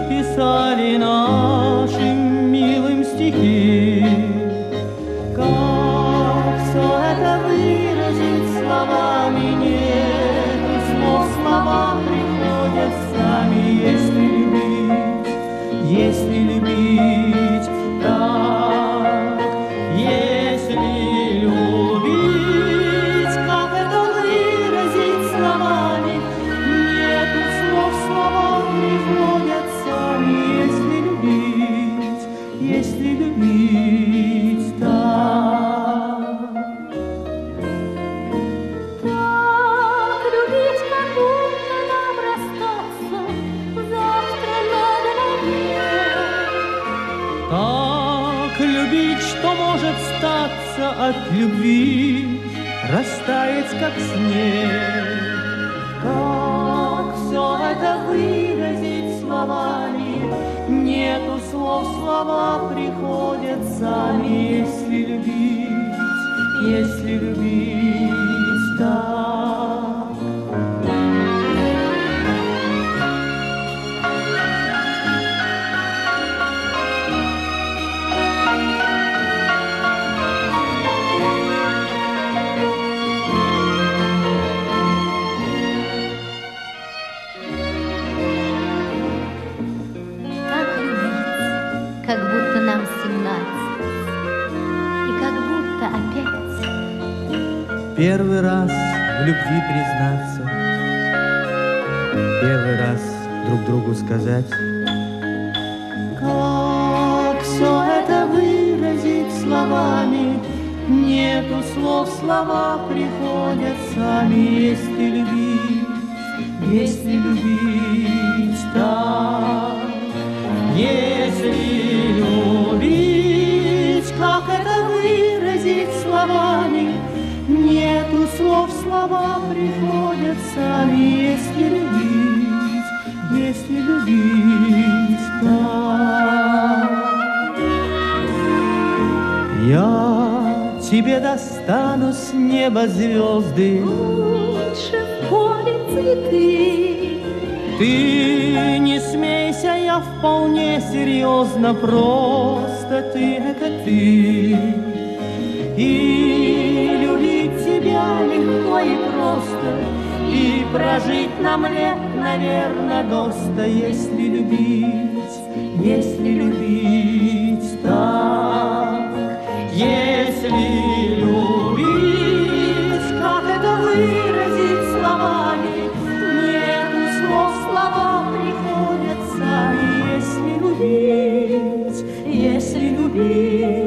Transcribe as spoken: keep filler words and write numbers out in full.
писали нашим милым стихи. Как все это выразить словами, нет слов, слова приходят сами. Если любить, если любить так, если любить, как это выразить словами, нету слов, слова приходят сами. Если любить, если любить так. Так любить, как будто нам расстаться завтра надо навек. Так любить, что может статься от любви, растаять, как снег. Как все это выразить словами, нету слов, слова приходят сами. Если любить, если любить так. Как любить, как будто нам семнадцать, и как будто опять. Первый раз в любви признаться, первый раз друг другу сказать. Как все это выразить словами, нету слов, слова приходят сами. Если любить, если любить так, если любить, как это выразить словами, нету слов, слова приходят сами. Если любить, если любить так. Я тебе достану с неба звезды, Лучше в поле цветы. ты не смейся, я вполне серьезно, просто ты — это ты. И любить тебя легко и просто, и прожить нам лет, наверное, доста. Если любить, если любить так, если любить, как это выразить словами, нету слов, слова приходят сами. Если любить, если любить